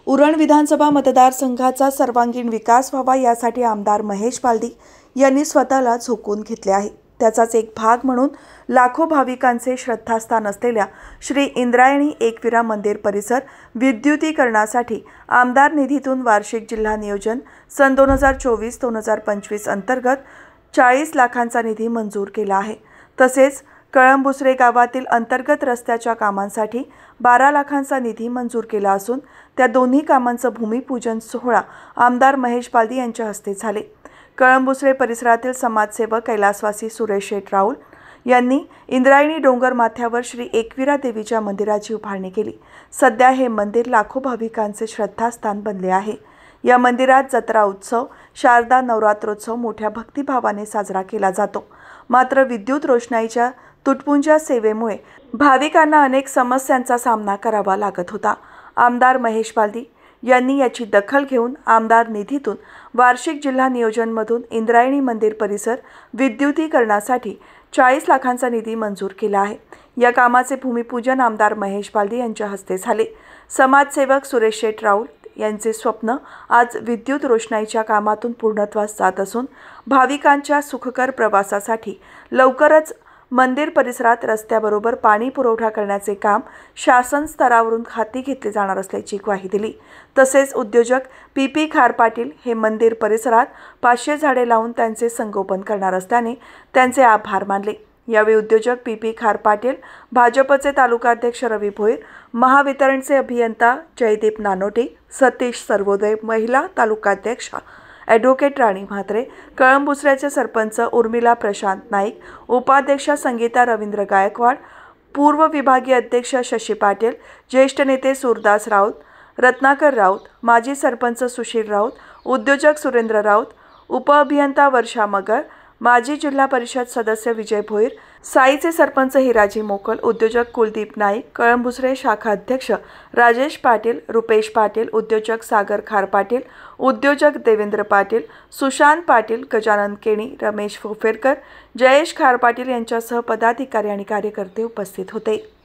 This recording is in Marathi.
उरण विधानसभा मतदारसंघाचा सर्वांगीण विकास व्हावा यासाठी आमदार महेश बालदी यांनी स्वतःला झोकून घेतले आहे। त्याचाच एक भाग म्हणून लाखो भाविकांचे श्रद्धास्थान असलेल्या श्री इंद्रायणी एकविरा मंदिर परिसर विद्युतीकरणासाठी आमदार निधीतून वार्षिक जिल्हा नियोजन सन 2024-2025 अंतर्गत 40 लाखांचा निधी मंजूर केला आहे। तसेच कळंबुसरे गावातील अंतर्गत रस्त्याच्या कामांसाठी 12 लाखांचा निधी मंजूर केला असून त्या दोन्ही कामांचं भूमिपूजन सोहळा आमदार महेश बालदी यांच्या हस्ते झाले। कळंबुसरे परिसरातील समाजसेवक कैलासवासी सुरेश शेठ राऊल यांनी इंद्रायणी डोंगर माथ्यावर श्री एकविरा देवीच्या मंदिराची उभारणी केली। सध्या हे मंदिर लाखो भाविकांचे श्रद्धास्थान बनले आहे। या मंदिरात जत्रा उत्सव, शारदा नवरात्रोत्सव मोठ्या भक्तिभावाने साजरा केला जातो। मात्र विद्युत रोषणाईच्या तुटपुंज्या सेवेमुळे भाविकांना अनेक समस्यांचा सामना करावा लागत होता। आमदार महेश बालदी यांनी याची दखल घेऊन आमदार निधीतून वार्षिक जिल्हा नियोजनमधून इंद्रायणी मंदिर परिसर विद्युतीकरणासाठी 40 लाखांचा निधी मंजूर केला आहे। या कामाचे भूमिपूजन आमदार महेश बालदी यांच्या हस्ते झाले। समाजसेवक सुरेश शेठ राऊल यांचे स्वप्न आज विद्युत रोषणाईच्या कामातून पूर्णत्वास जात असून भाविकांच्या सुखकर प्रवासासाठी लवकरच मंदिर परिसरात रस्त्याबरोबर पाणी पुरवठा करण्याचे काम शासन स्तरावरून हाती घेतले जाणार असल्याची ग्वाही दिली। तसेच उद्योजक पी खार पाटील हे मंदिर परिसरात 500 झाडे लावून त्यांचे संगोपन करणार असल्याने त्यांचे आभार मानले। यावेळी उद्योजक पी खार पाटील, भाजपचे तालुकाध्यक्ष रवी भोईर, महावितरणचे अभियंता जयदीप नानोटे, सतीश सर्वोदय, महिला तालुकाध्यक्षा ॲडव्होकेट राणी म्हात्रे, कळंबुसऱ्याचे सरपंच उर्मिला प्रशांत नाईक, उपाध्यक्षा संगीता रवींद्र गायकवाड, पूर्व विभागीय अध्यक्ष शशी पाटील, ज्येष्ठ नेते सूरदास राऊत, रत्नाकर राऊत, माजी सरपंच सुशील राऊत, उद्योजक सुरेंद्र राऊत, उपअभियंता वर्षा मगर, माजी जिल्हा परिषद सदस्य विजय भोईर, साईचे सरपंच हिराजी मोकल, उद्योजक कुलदीप नाईक, कळंबुसरे शाखा अध्यक्ष राजेश पाटील, रुपेश पाटील, उद्योजक सागर खार पाटील, उद्योजक देवेंद्र पाटील, सुशांत पाटील, गजानन केणी, रमेश फोफेरकर, जयेश खार पाटील यांच्यासह पदाधिकारी आणि कार्यकर्ते उपस्थित होते।